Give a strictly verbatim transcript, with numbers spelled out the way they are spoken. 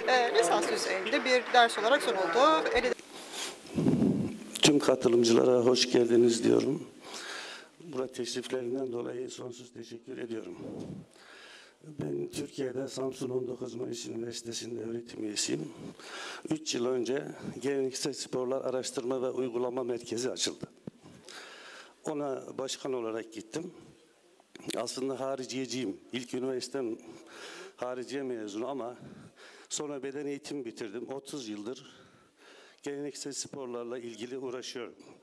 e, lisans düzeyinde bir ders olarak sunuldu. elli Tüm katılımcılara hoş geldiniz diyorum. Burada teşriflerinden dolayı sonsuz teşekkür ediyorum. Ben Türkiye'de Samsun on dokuz Mayıs Üniversitesi'nde öğretim üyesiyim. Üç yıl önce Geleneksel Sporlar Araştırma ve Uygulama Merkezi açıldı. Ona başkan olarak gittim. Aslında hariciyeciyim. İlk üniversitem hariciye mezunu ama sonra beden eğitim bitirdim. otuz yıldır geleneksel sporlarla ilgili uğraşıyorum.